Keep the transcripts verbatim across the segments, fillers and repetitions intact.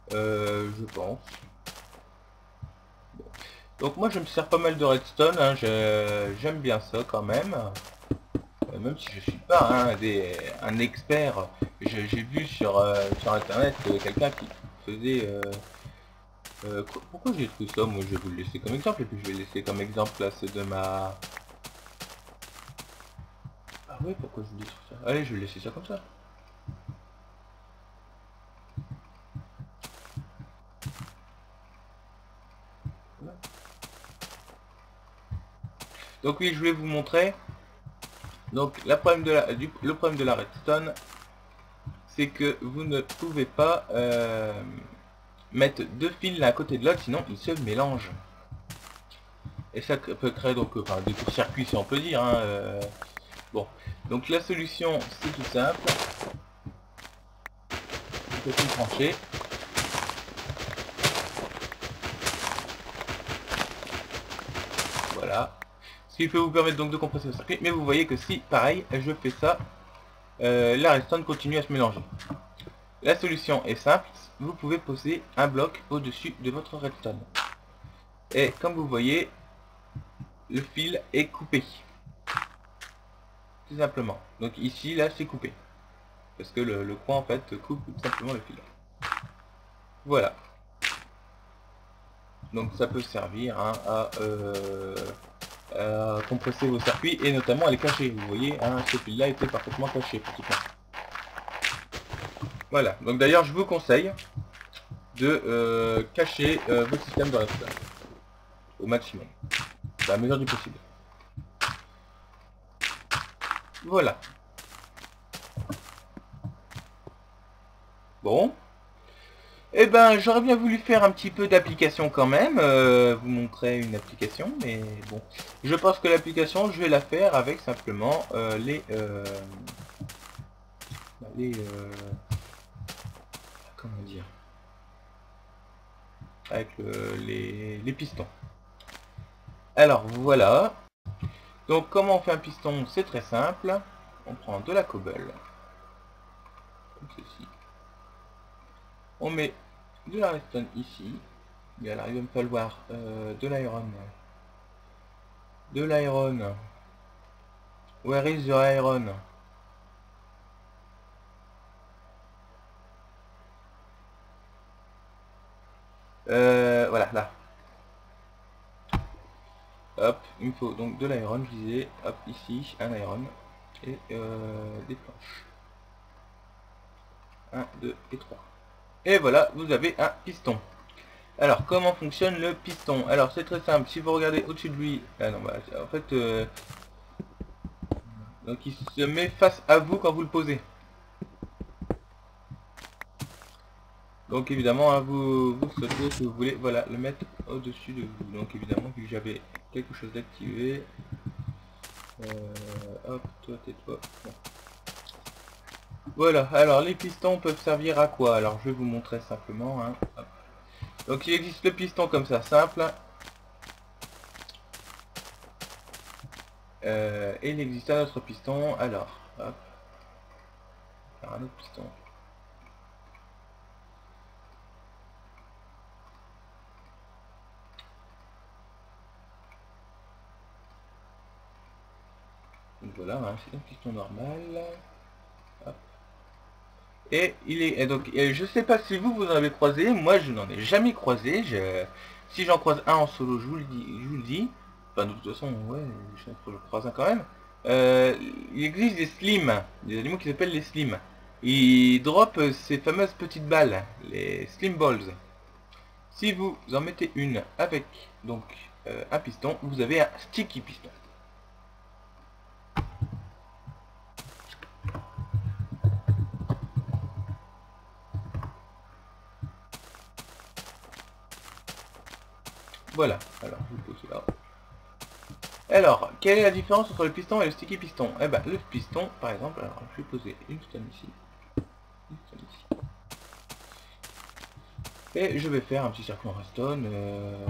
Euh, je pense. Donc moi je me sers pas mal de redstone, hein, j'aime bien ça quand même. Euh, même si je suis pas hein, des, un expert. J'ai vu sur, euh, sur internet euh, quelqu'un qui faisait... Euh, euh, quoi- pourquoi j'ai trouvé ça? Moi je vais vous le laisser comme exemple et puis je vais laisser comme exemple là c'est de ma... Ah ouais, pourquoi je vous dis ça? Allez, je vais laisser ça comme ça. Voilà. Donc oui, je voulais vous montrer. Donc la problème de la, du, le problème de la redstone, c'est que vous ne pouvez pas euh, mettre deux fils l'un à côté de l'autre, sinon ils se mélangent. Et ça peut créer donc enfin, des courts-circuits si on peut dire. Hein, euh. Bon, donc la solution c'est tout simple. Vous faites une tranchée. Voilà. Ce qui peut vous permettre donc de compresser le circuit. Mais vous voyez que si, pareil, je fais ça, euh, la redstone continue à se mélanger. La solution est simple, vous pouvez poser un bloc au-dessus de votre redstone. Et comme vous voyez, le fil est coupé. Tout simplement. Donc ici, là, c'est coupé. Parce que le, le coin, en fait, coupe tout simplement le fil. Voilà. Donc ça peut servir hein, à, euh, à compresser vos circuits et notamment à les cacher. Vous voyez, hein, ce fil-là était parfaitement caché, pratiquement. Voilà. Donc d'ailleurs, je vous conseille de euh, cacher euh, votre système de redstone au maximum, à la mesure du possible. Voilà. Bon. Eh ben, j'aurais bien voulu faire un petit peu d'application quand même, euh, vous montrer une application, mais bon. Je pense que l'application, je vais la faire avec simplement euh, les... Euh, les... Euh, comment dire avec le, les, les pistons. Alors, voilà. Donc, comment on fait un piston? C'est très simple. On prend de la cobble, comme ceci. On met de la redstone ici. Et alors, il va me falloir euh, de l'iron. De l'iron. Where is the iron? Euh, voilà, là. Hop, il me faut donc de l'iron, je disais. Hop, ici, un iron. Et euh, des planches. un, deux et trois. Et voilà, vous avez un piston. Alors, comment fonctionne le piston? Alors, c'est très simple. Si vous regardez au-dessus de lui... Ah non, bah, en fait... Euh, donc, il se met face à vous quand vous le posez. Donc, évidemment, hein, vous, vous sautez si vous voulez, voilà, le mettre au-dessus de vous. Donc, évidemment, vu que j'avais quelque chose d'activé... Euh, hop, toi, tais-toi. Bon. Voilà, alors, les pistons peuvent servir à quoi? Alors, je vais vous montrer simplement. Hein. Hop. Donc, il existe le piston comme ça, simple. Euh, et il existe un autre piston. Alors, hop. Alors, un autre piston. Donc voilà, hein, c'est un piston normal. Hop. Et il est et donc et je sais pas si vous vous en avez croisé, moi je n'en ai jamais croisé. Je, si j'en croise un en solo, je vous le dis, je vous le dis. Enfin de toute façon, ouais, je, je croise un quand même. Euh, il existe des slims, des animaux qui s'appellent les slims. Ils drop ces fameuses petites balles, les slim balls. Si vous en mettez une avec donc euh, un piston, vous avez un sticky piston. Voilà, alors je vous pose là. Alors, quelle est la différence entre le piston et le sticky piston? Eh ben, le piston, par exemple, alors je vais poser une stone ici, une stone ici, et je vais faire un petit circuit en redstone. Euh...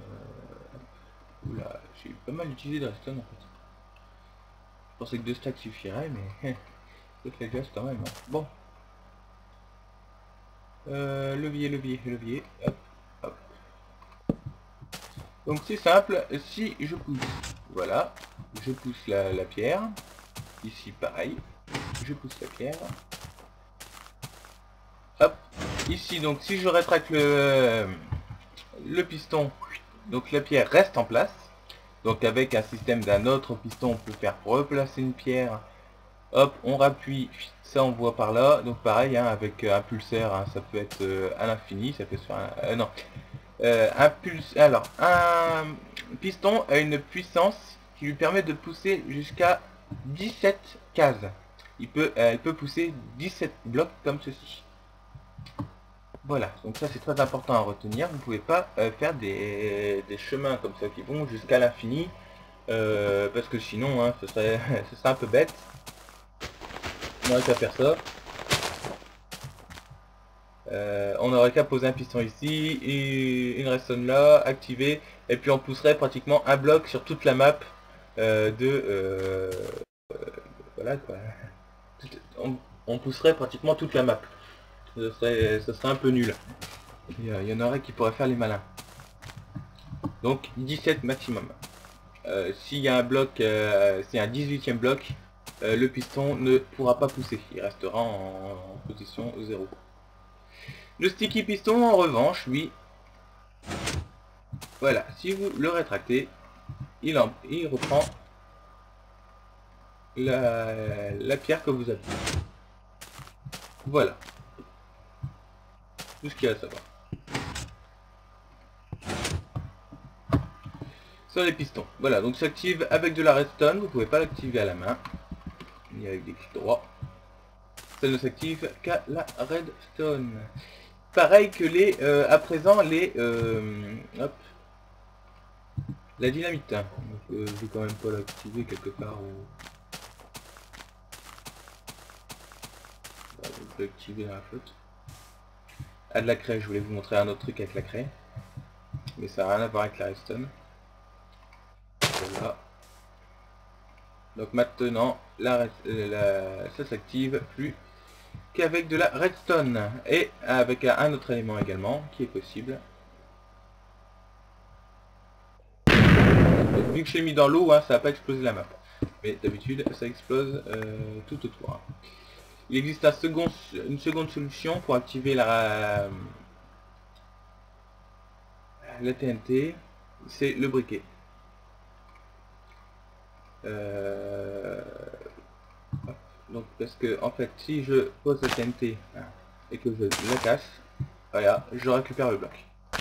Oula, j'ai pas mal utilisé de redstone en fait. Je pensais que deux stacks suffiraient, mais ça fait gaz quand même. Hein. Bon, Euh, levier, levier, levier. Hop, hop. Donc c'est simple, si je pousse, voilà, je pousse la, la pierre. Ici pareil, je pousse la pierre. Hop, ici donc si je rétracte le, le piston, donc la pierre reste en place. Donc avec un système d'un autre piston, on peut faire replacer une pierre. Hop, on rappuie, ça on voit par là. Donc pareil, hein, avec un pulsaire, hein, ça peut être euh, à l'infini, ça peut se faire... Un, euh, non, euh, un pulse. Alors, un piston a une puissance qui lui permet de pousser jusqu'à dix-sept cases. Il peut, euh, elle peut pousser dix-sept blocs comme ceci. Voilà, donc ça c'est très important à retenir. Vous ne pouvez pas euh, faire des, des chemins comme ça qui vont jusqu'à l'infini. Euh, parce que sinon, hein, ce, serait, ce serait un peu bête. On aurait qu'à faire ça. Euh, on aurait qu'à poser un piston ici, et une redstone là, activer, et puis on pousserait pratiquement un bloc sur toute la map euh, de... Euh, euh, voilà quoi. On, on pousserait pratiquement toute la map. Ce serait, ce serait un peu nul. Il y, y en aurait qui pourraient faire les malins. Donc dix-sept maximum. Euh, S'il y a un bloc, euh, s'il y a un dix-huitième bloc, euh, le piston ne pourra pas pousser. Il restera en, en position zéro. Le sticky piston en revanche, lui, voilà, si vous le rétractez, il, en, il reprend la, la pierre que vous avez. Voilà. Tout ce qu'il y a à savoir. Sur les pistons. Voilà, donc s'active avec de la redstone, vous ne pouvez pas l'activer à la main, ni avec des clics droits. Ça ne s'active qu'à la redstone. Pareil que les, euh, à présent, les, euh, hop, la dynamite. Donc, euh, je vais quand même pas l'activer quelque part où... Voilà, je vais l'activer dans la flotte. Ah, de la craie, je voulais vous montrer un autre truc avec la craie. Mais ça n'a rien à voir avec la redstone. Voilà. Donc maintenant, la, la, ça s'active plus qu'avec de la redstone. Et avec un autre élément également, qui est possible. Donc, vu que je l'ai mis dans l'eau, hein, ça va pas exploser la map. Mais d'habitude, ça explose euh, tout autour. Hein. Il existe un second, une seconde solution pour activer la, la T N T. C'est le briquet. Euh, donc parce que en fait si je pose la T N T hein, et que je la casse, voilà, je récupère le bloc.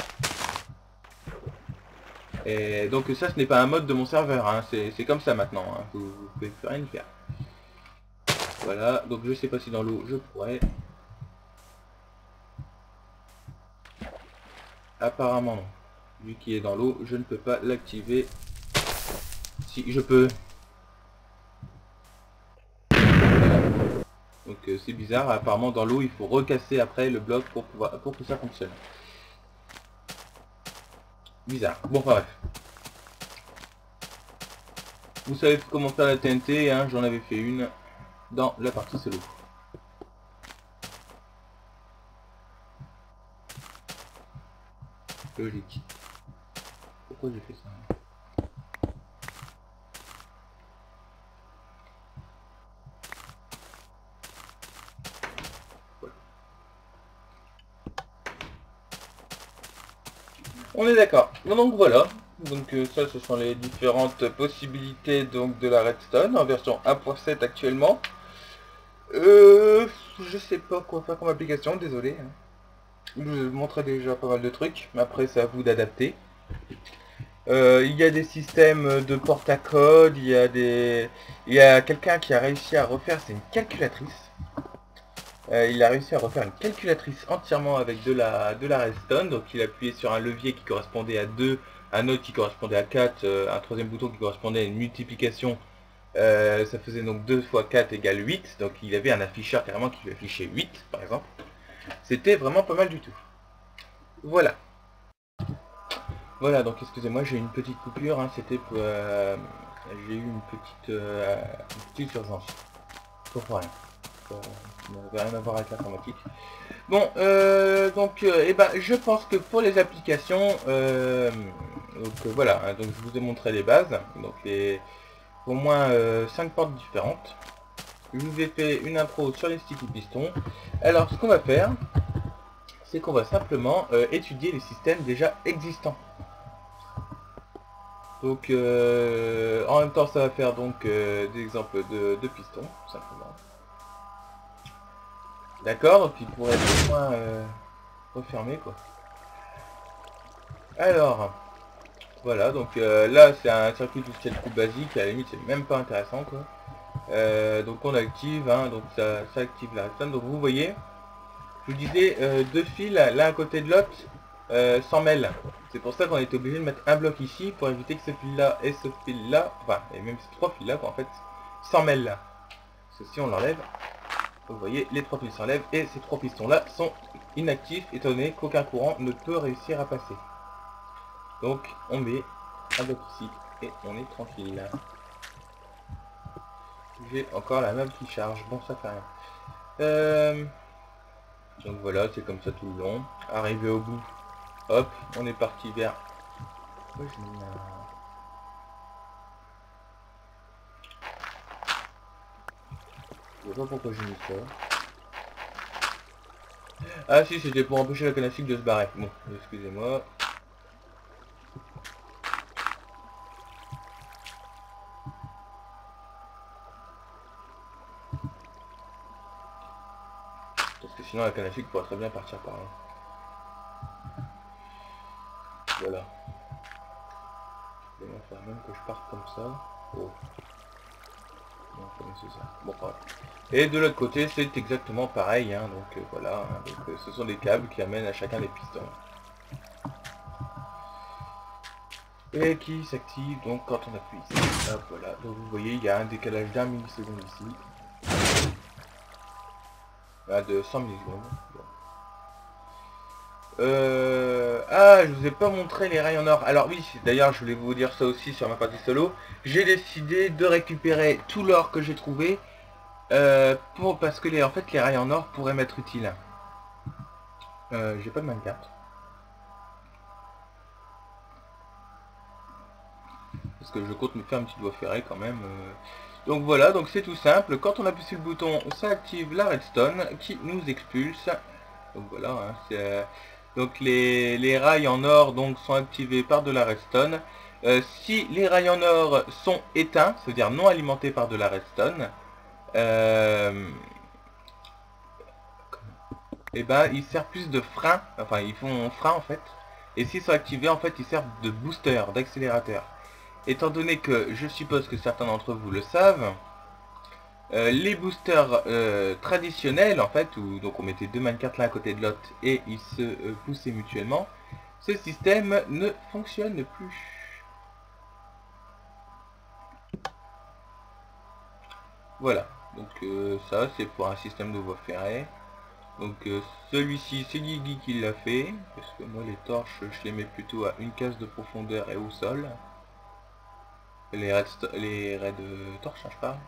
Et donc ça ce n'est pas un mode de mon serveur, hein, c'est comme ça maintenant, hein, vous, vous pouvez plus rien y faire. Voilà, donc je sais pas si dans l'eau je pourrais. Apparemment non. Vu qu'il est dans l'eau, je ne peux pas l'activer. Si je peux. Donc euh, c'est bizarre, apparemment dans l'eau il faut recasser après le bloc pour pouvoir pour que ça fonctionne. Bizarre. Bon enfin bref. Vous savez comment faire la T N T, hein, j'en avais fait une dans la partie solo. Logique. Pourquoi j'ai fait ça? On est d'accord. Donc voilà. Donc euh, ça ce sont les différentes possibilités donc de la redstone en version un point sept actuellement. Euh, je sais pas quoi faire comme application, désolé. Je vous montrais déjà pas mal de trucs, mais après c'est à vous d'adapter. Euh, il y a des systèmes de porte-à-code, il y a des, il y a quelqu'un qui a réussi à refaire, c'est une calculatrice. Euh, il a réussi à refaire une calculatrice entièrement avec de la, de la redstone. Donc il a appuyé sur un levier qui correspondait à deux, un autre qui correspondait à quatre, euh, un troisième bouton qui correspondait à une multiplication. Euh, ça faisait donc deux fois quatre égale huit. Donc il avait un afficheur carrément qui lui affichait huit par exemple. C'était vraiment pas mal du tout. Voilà. Voilà, donc excusez-moi, j'ai eu une petite coupure. Hein, C'était pour... Euh, j'ai eu une petite, euh, une petite urgence. Pour rien. ça n'avait rien à voir avec l'informatique. Bon, euh, donc, euh, eh ben, je pense que pour les applications, euh, donc euh, voilà, hein, donc je vous ai montré les bases, donc les au moins euh, cinq portes différentes. Je vous ai fait une intro sur les sticky pistons. Alors, ce qu'on va faire, c'est qu'on va simplement euh, étudier les systèmes déjà existants. Donc, euh, en même temps, ça va faire donc euh, des exemples de, de pistons, simplement. D'accord, puis pour être au moins euh, refermé, quoi. Alors, voilà, donc euh, là, c'est un circuit tout seul coup basique, à la limite, c'est même pas intéressant, quoi. Euh, donc on active, hein, donc ça, ça active la redstone. Donc vous voyez, je vous disais, euh, deux fils l'un à côté de l'autre euh, s'en mêlent. C'est pour ça qu'on est obligé de mettre un bloc ici pour éviter que ce fil là et ce fil là, enfin, et même ces trois fils là, quoi, en fait, s'en mêlent là. Parce que si on l'enlève, vous voyez, les trois fils s'enlèvent et ces trois pistons là sont inactifs étant donné qu'aucun courant ne peut réussir à passer. Donc on met un bloc ici et on est tranquille. J'ai encore la map qui charge, bon ça fait rien. Euh, donc voilà, c'est comme ça tout le long. Arrivé au bout, hop, on est parti vers... Ouais, j'ai mis un... Je sais pas pourquoi j'ai mis ça. Ah si, c'était pour empêcher la canne à sucre de se barrer. Bon, excusez-moi. Parce que sinon la canne à sucre pourrait très bien partir par là. Voilà. Je vais faire même que je parte comme ça. Oh. Non, c'est ça. Bon, voilà. Et de l'autre côté, c'est exactement pareil. Hein, donc euh, voilà. Hein, donc, euh, ce sont des câbles qui amènent à chacun des pistons. Et qui s'active donc quand on appuie ici. Hop, voilà. Donc vous voyez, il y a un décalage d'un milliseconde ici. Là, de cent millisecondes. Bon. Euh... Ah, je vous ai pas montré les rails en or. Alors oui, d'ailleurs, je voulais vous dire ça aussi sur ma partie solo. J'ai décidé de récupérer tout l'or que j'ai trouvé. Euh, pour, parce que les, en fait, les rails en or pourraient m'être utiles. Euh, j'ai pas de minecart. Parce que je compte me faire une petite voie ferrée quand même. Euh... Donc voilà, donc c'est tout simple. Quand on appuie sur le bouton, ça active la redstone qui nous expulse. Donc voilà, hein, c'est... Euh... Donc les, les rails en or donc sont activés par de la redstone. Euh, si les rails en or sont éteints, c'est-à-dire non alimentés par de la redstone, euh, et ben ils servent plus de frein, enfin ils font frein en fait. Et s'ils sont activés en fait ils servent de booster, d'accélérateur. Étant donné que je suppose que certains d'entre vous le savent, Euh, les boosters euh, traditionnels en fait, où donc on mettait deux minecarts l'un à côté de l'autre et ils se euh, poussaient mutuellement, ce système ne fonctionne plus. Voilà, donc euh, ça c'est pour un système de voie ferrée. Donc euh, celui-ci c'est Guigui qui l'a fait, parce que moi les torches je les mets plutôt à une case de profondeur et au sol. Les raids, les raids de torches, hein, je parle.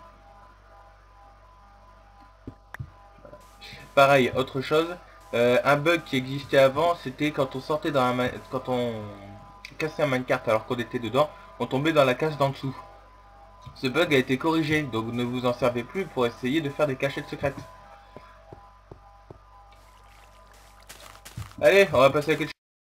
Pareil, autre chose, euh, un bug qui existait avant, c'était quand on sortait dans un quand on cassait un minecart alors qu'on était dedans, on tombait dans la case d'en dessous. Ce bug a été corrigé, donc ne vous en servez plus pour essayer de faire des cachettes secrètes. Allez, on va passer à quelque chose.